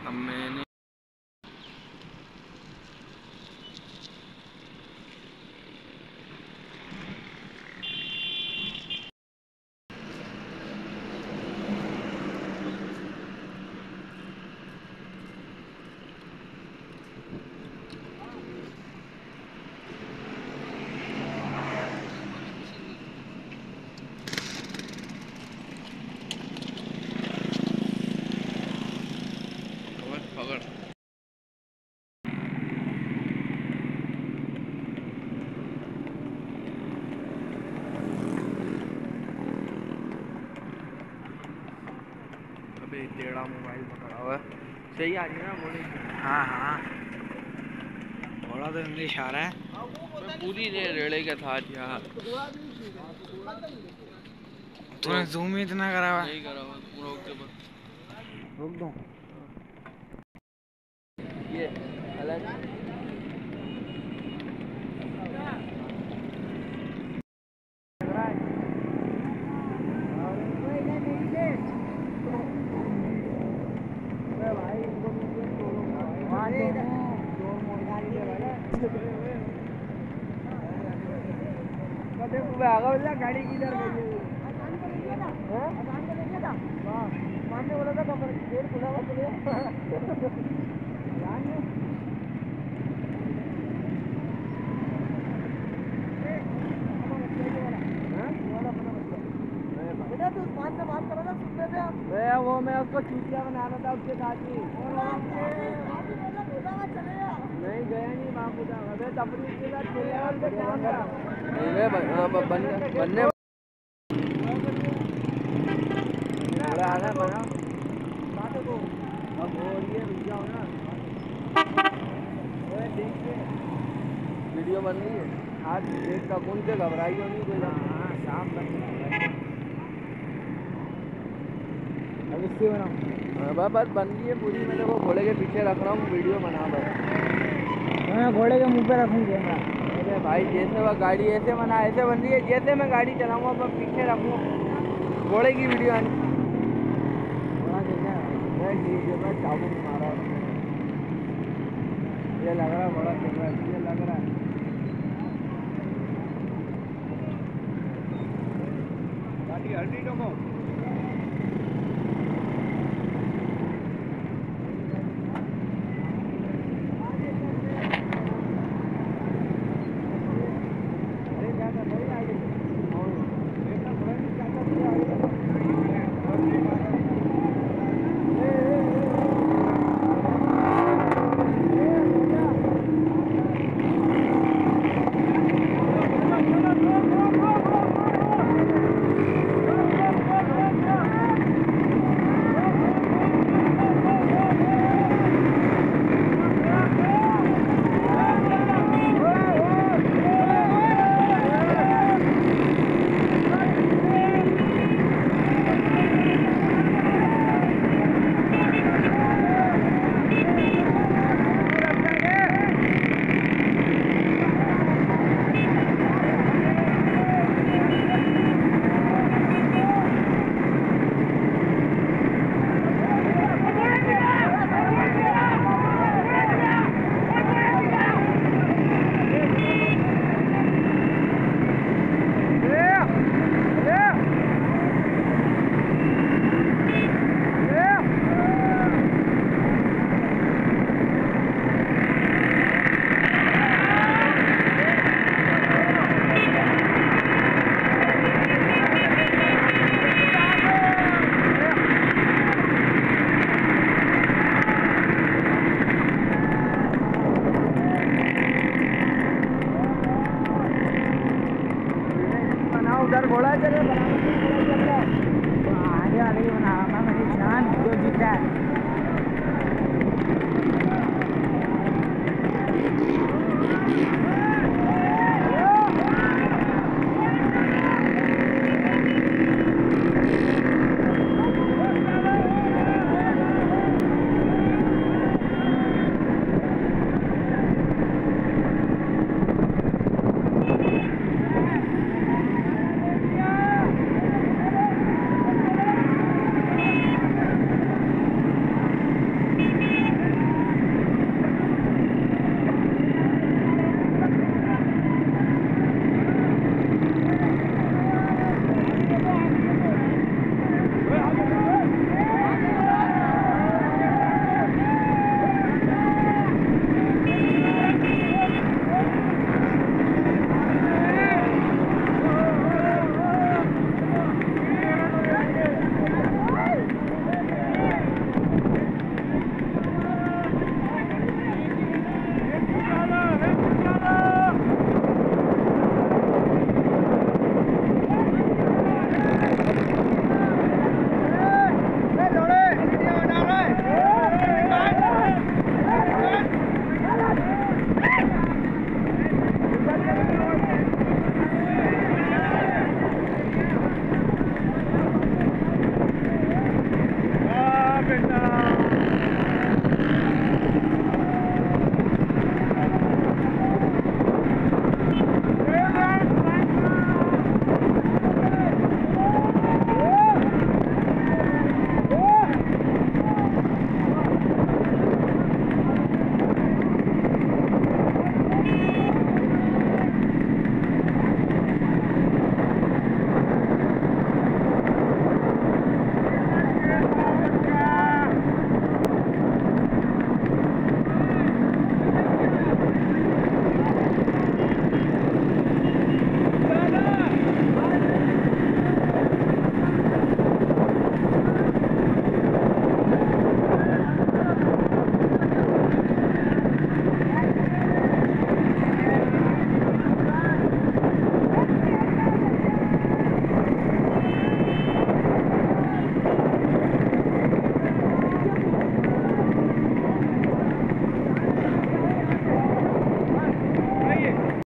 अब मैंने टेढ़ा मोबाइल पकड़ा हुआ है। सही आ रही है ना घोड़े की? हाँ हाँ, घोड़ा तो इंग्लिश आ रहा है। मैं पूरी रेड़े के था यार। तूने जूम ही इतना करा हुआ? नहीं करा हुआ, पूरा ओके बस। रुक दो ये अलग गाड़ी किधर गई मानने बोला था गेट खुला हुआ वो मैं उसको चूतिया बनाना था उसके साथ ही। नहीं गया नहीं बापू था तपरी के साथ बनने बना अब हो रही है, रुक जाओ ना। वीडियो बन रही है आज एक का कौन से घबराई हो नहीं कोई। हाँ शाम बन अब इससे बनाऊँ बस बन रही है पूरी। मैं देखो घोड़े के पीछे रख रहा हूँ, वीडियो बना बस। मैं घोड़े के मुंह पे रखूँ कैमरा। अरे भाई जैसे वह गाड़ी ऐसे बना ऐसे बन रही है, जैसे मैं गाड़ी चलाऊँगा मैं पीछे रखूँ घोड़े की वीडियो आनी। ठीक है मैं चाबू मारा ये लग रहा है बड़ा कैमरा, ये लग रहा है गाड़ी हल्दी तो उधर घोड़ा चले आगे वाले ही बना रहा था, मेरी जान जो जीता है।